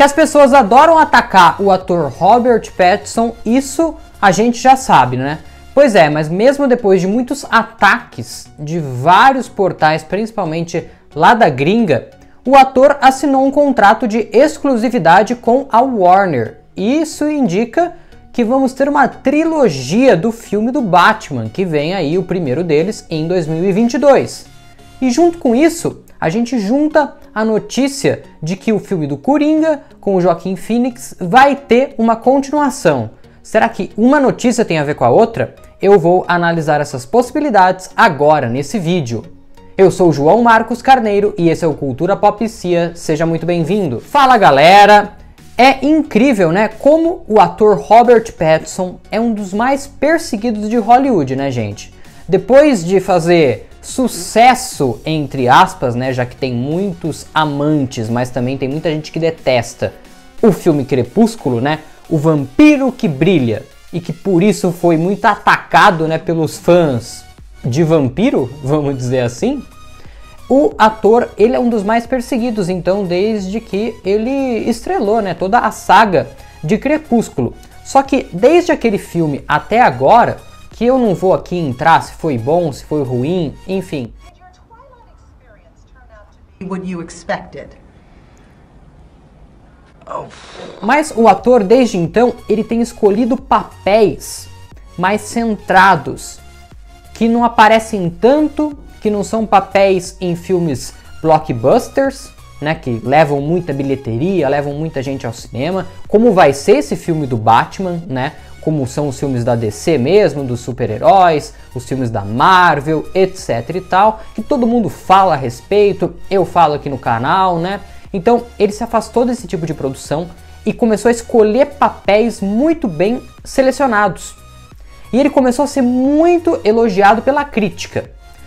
Que as pessoas adoram atacar o ator Robert Pattinson, isso a gente já sabe, né? Pois é, mas mesmo depois de muitos ataques de vários portais, principalmente lá da gringa, o ator assinou um contrato de exclusividade com a Warner. Isso indica que vamos ter uma trilogia do filme do Batman, que vem aí o primeiro deles em 2022. E junto com isso, a gente junta a notícia de que o filme do Coringa, com o Joaquin Phoenix, vai ter uma continuação. Será que uma notícia tem a ver com a outra? Eu vou analisar essas possibilidades agora nesse vídeo. Eu sou o João Marcos Carneiro e esse é o Cultura Popcia, seja muito bem-vindo. Fala galera! É incrível, né, como o ator Robert Pattinson é um dos mais perseguidos de Hollywood, né, gente? Depois de fazer sucesso, entre aspas, né, já que tem muitos amantes, mas também tem muita gente que detesta o filme Crepúsculo, né, o vampiro que brilha, e que por isso foi muito atacado, né, pelos fãs de vampiro, vamos dizer assim. O ator, ele é um dos mais perseguidos, então, desde que ele estrelou, né, toda a saga de Crepúsculo. Só que desde aquele filme até agora, que eu não vou aqui entrar se foi bom, se foi ruim, enfim. Mas o ator, desde então, ele tem escolhido papéis mais centrados, que não aparecem tanto, que não são papéis em filmes blockbusters, né, que levam muita bilheteria, levam muita gente ao cinema, como vai ser esse filme do Batman, né, como são os filmes da DC mesmo, dos super-heróis, os filmes da Marvel, etc e tal, que todo mundo fala a respeito, eu falo aqui no canal, né. Então ele se afastou desse tipo de produção e começou a escolher papéis muito bem selecionados. E ele começou a ser muito elogiado pela crítica.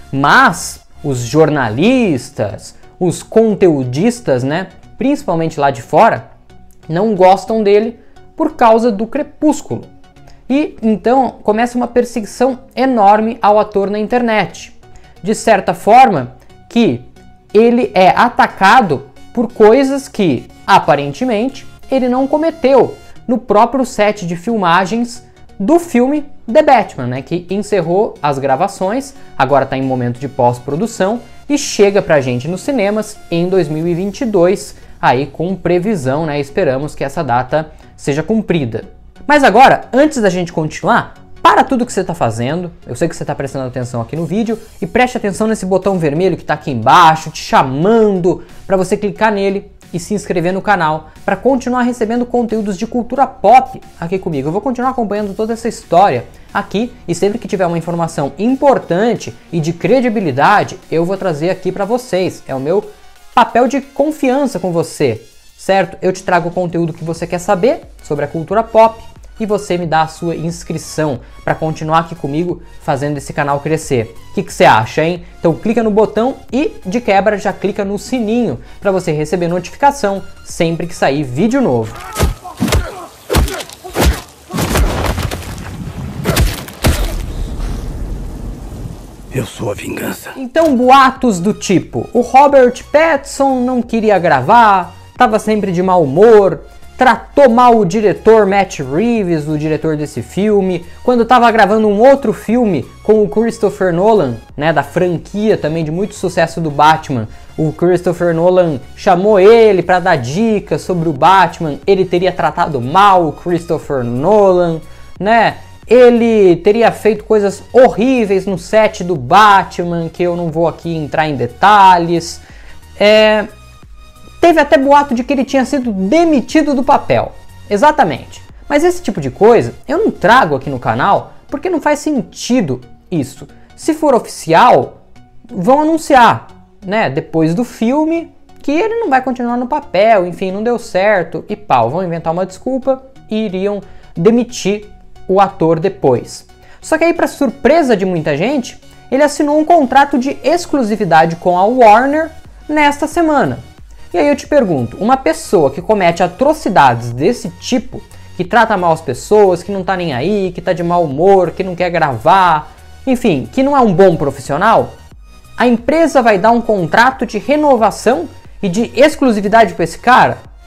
Mas os jornalistas, os conteudistas, né, principalmente lá de fora, não gostam dele por causa do Crepúsculo. E então começa uma perseguição enorme ao ator na internet. De certa forma que ele é atacado por coisas que, aparentemente, ele não cometeu no próprio set de filmagens do filme The Batman, né, que encerrou as gravações, agora está em momento de pós-produção e chega pra gente nos cinemas em 2022, aí com previsão, né, esperamos que essa data seja cumprida. Mas agora, antes da gente continuar, para tudo que você está fazendo, eu sei que você está prestando atenção aqui no vídeo, e preste atenção nesse botão vermelho que está aqui embaixo, te chamando para você clicar nele e se inscrever no canal para continuar recebendo conteúdos de cultura pop aqui comigo. Eu vou continuar acompanhando toda essa história aqui e sempre que tiver uma informação importante e de credibilidade, eu vou trazer aqui para vocês. É o meu papel de confiança com você, certo? Eu te trago o conteúdo que você quer saber sobre a cultura pop e você me dá a sua inscrição para continuar aqui comigo fazendo esse canal crescer. O que você acha, hein? Então clica no botão e de quebra já clica no sininho para você receber notificação sempre que sair vídeo novo. Eu sou a vingança. Então boatos do tipo, o Robert Pattinson não queria gravar, estava sempre de mau humor, tratou mal o diretor Matt Reeves, o diretor desse filme, quando estava gravando um outro filme com o Christopher Nolan, né, da franquia também de muito sucesso do Batman. O Christopher Nolan chamou ele para dar dicas sobre o Batman, ele teria tratado mal o Christopher Nolan, né? Ele teria feito coisas horríveis no set do Batman, que eu não vou aqui entrar em detalhes. Teve até boato de que ele tinha sido demitido do papel. Exatamente. Mas esse tipo de coisa eu não trago aqui no canal porque não faz sentido isso. Se for oficial, vão anunciar, né, depois do filme que ele não vai continuar no papel, enfim, não deu certo e pau. Vão inventar uma desculpa e iriam demitir o ator depois. Só que aí, para surpresa de muita gente, ele assinou um contrato de exclusividade com a Warner nesta semana. E aí eu te pergunto, uma pessoa que comete atrocidades desse tipo, que trata mal as pessoas, que não tá nem aí, que tá de mau humor, que não quer gravar, enfim, que não é um bom profissional, a empresa vai dar um contrato de renovação e de exclusividade para esse cara?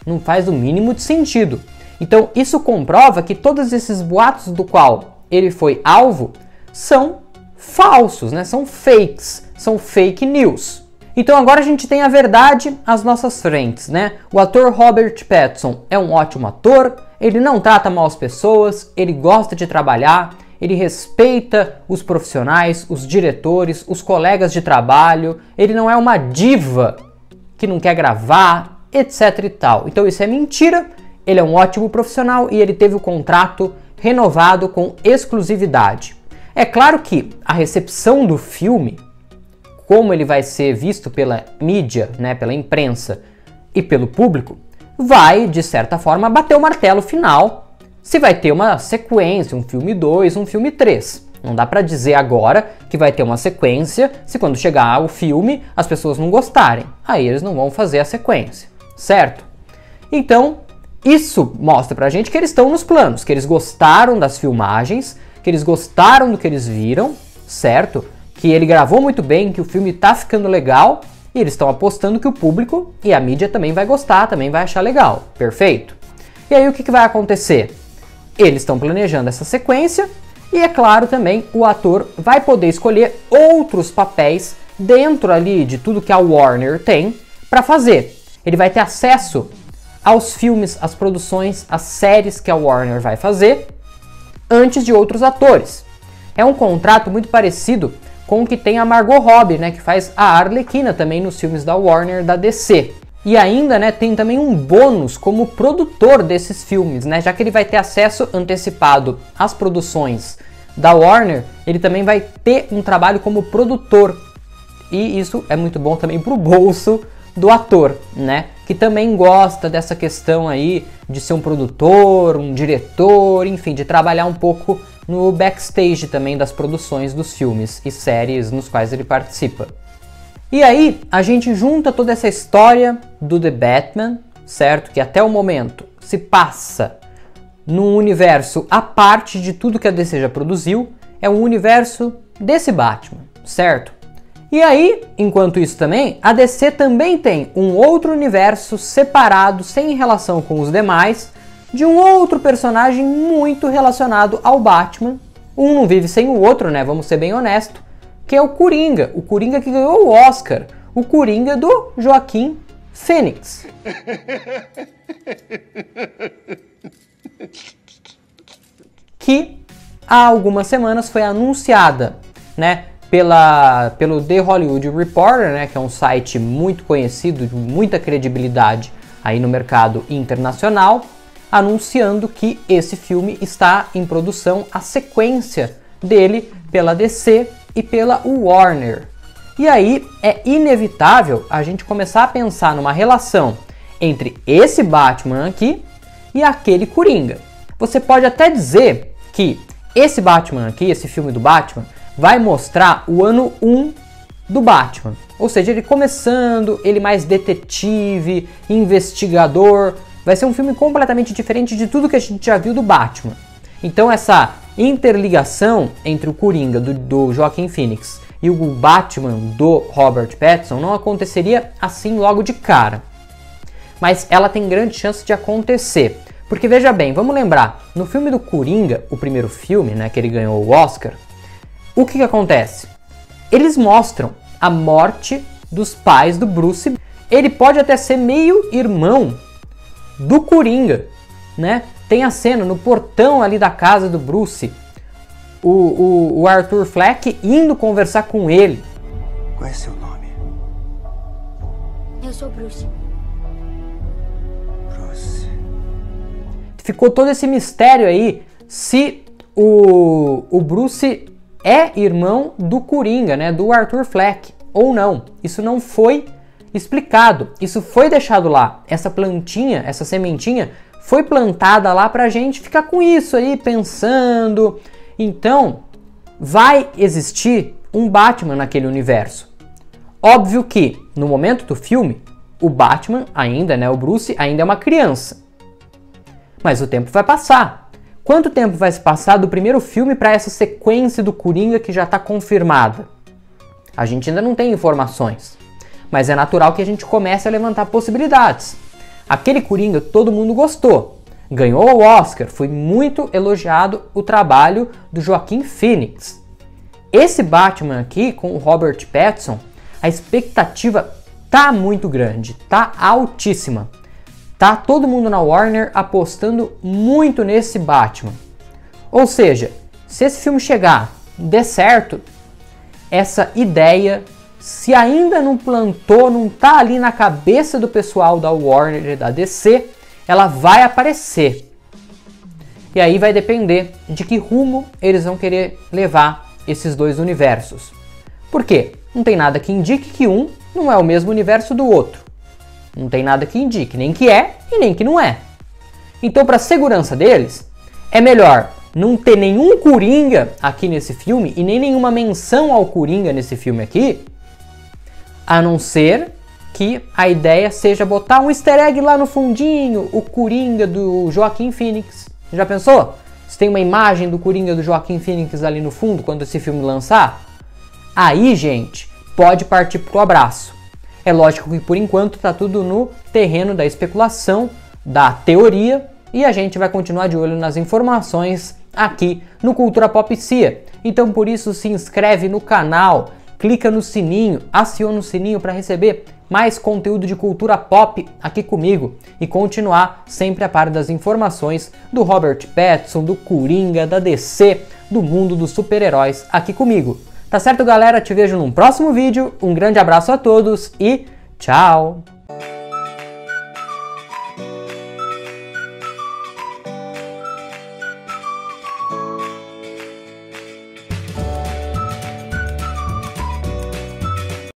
Não faz o mínimo de sentido. Então isso comprova que todos esses boatos do qual ele foi alvo são falsos, né? São fakes, são fake news. Então agora a gente tem a verdade às nossas frentes, né? O ator Robert Pattinson é um ótimo ator, ele não trata mal as pessoas, ele gosta de trabalhar, ele respeita os profissionais, os diretores, os colegas de trabalho, ele não é uma diva que não quer gravar, etc e tal. Então isso é mentira, ele é um ótimo profissional e ele teve o contrato renovado com exclusividade. É claro que a recepção do filme, como ele vai ser visto pela mídia, né, pela imprensa e pelo público, vai, de certa forma, bater o martelo final se vai ter uma sequência, um filme 2, um filme 3. Não dá pra dizer agora que vai ter uma sequência se quando chegar o filme as pessoas não gostarem. Aí eles não vão fazer a sequência, certo? Então, isso mostra pra gente que eles estão nos planos, que eles gostaram das filmagens, que eles gostaram do que eles viram, certo? Que ele gravou muito bem, que o filme tá ficando legal e eles estão apostando que o público e a mídia também vai gostar, também vai achar legal, perfeito? E aí o que vai acontecer? Eles estão planejando essa sequência e é claro também o ator vai poder escolher outros papéis dentro ali de tudo que a Warner tem para fazer. Ele vai ter acesso aos filmes, às produções, às séries que a Warner vai fazer antes de outros atores. É um contrato muito parecido com o que tem a Margot Robbie, né, que faz a Arlequina também nos filmes da Warner, da DC. E ainda, né, tem também um bônus como produtor desses filmes, né, já que ele vai ter acesso antecipado às produções da Warner, ele também vai ter um trabalho como produtor. E isso é muito bom também pro bolso do ator, né, que também gosta dessa questão aí de ser um produtor, um diretor, enfim, de trabalhar um pouco no backstage também das produções dos filmes e séries nos quais ele participa. E aí a gente junta toda essa história do The Batman, certo? Que até o momento se passa num universo à parte de tudo que a DC já produziu, é um universo desse Batman, certo? E aí, enquanto isso também, a DC também tem um outro universo separado, sem relação com os demais, de um outro personagem muito relacionado ao Batman. Um não vive sem o outro, né? Vamos ser bem honestos. Que é o Coringa que ganhou o Oscar. O Coringa do Joaquim Phoenix. Que há algumas semanas foi anunciada, né? Pelo The Hollywood Reporter, né, que é um site muito conhecido, de muita credibilidade aí no mercado internacional, anunciando que esse filme está em produção, a sequência dele pela DC e pela Warner. E aí é inevitável a gente começar a pensar numa relação entre esse Batman aqui e aquele Coringa. Você pode até dizer que esse Batman aqui, esse filme do Batman, vai mostrar o ano 1 do Batman. Ou seja, ele começando, ele mais detetive, investigador. Vai ser um filme completamente diferente de tudo que a gente já viu do Batman. Então essa interligação entre o Coringa do Joaquim Phoenix e o Batman do Robert Pattinson não aconteceria assim logo de cara. Mas ela tem grande chance de acontecer. Porque veja bem, vamos lembrar, no filme do Coringa, o primeiro filme, né, que ele ganhou o Oscar, o que acontece? Eles mostram a morte dos pais do Bruce. Ele pode até ser meio irmão do Coringa, né? Tem a cena no portão ali da casa do Bruce, o Arthur Fleck indo conversar com ele. Qual é seu nome? Eu sou Bruce. Bruce. Ficou todo esse mistério aí se o Bruce é irmão do Coringa, né, do Arthur Fleck, ou não. Isso não foi explicado, isso foi deixado lá. Essa plantinha, essa sementinha, foi plantada lá pra gente ficar com isso aí, pensando. Então, vai existir um Batman naquele universo. Óbvio que, no momento do filme, o Batman ainda, né, o Bruce, ainda é uma criança. Mas o tempo vai passar. Quanto tempo vai se passar do primeiro filme para essa sequência do Coringa que já está confirmada? A gente ainda não tem informações, mas é natural que a gente comece a levantar possibilidades. Aquele Coringa todo mundo gostou. Ganhou o Oscar, foi muito elogiado o trabalho do Joaquin Phoenix. Esse Batman aqui, com o Robert Pattinson, a expectativa tá muito grande, tá altíssima. Tá todo mundo na Warner apostando muito nesse Batman. Ou seja, se esse filme chegar, der certo, essa ideia, se ainda não plantou, não tá ali na cabeça do pessoal da Warner e da DC, ela vai aparecer. E aí vai depender de que rumo eles vão querer levar esses dois universos. Por quê? Não tem nada que indique que um não é o mesmo universo do outro. Não tem nada que indique, nem que é e nem que não é. Então, para a segurança deles, é melhor não ter nenhum Coringa aqui nesse filme e nem nenhuma menção ao Coringa nesse filme aqui, a não ser que a ideia seja botar um easter egg lá no fundinho, o Coringa do Joaquin Phoenix. Já pensou? Se tem uma imagem do Coringa do Joaquin Phoenix ali no fundo quando esse filme lançar? Aí, gente, pode partir pro abraço. É lógico que por enquanto tá tudo no terreno da especulação, da teoria, e a gente vai continuar de olho nas informações aqui no Cultura Pop CIA. Então por isso se inscreve no canal, clica no sininho, aciona o sininho para receber mais conteúdo de cultura pop aqui comigo e continuar sempre a par das informações do Robert Pattinson, do Coringa, da DC, do mundo dos super-heróis aqui comigo. Tá certo, galera? Te vejo num próximo vídeo. Um grande abraço a todos e tchau!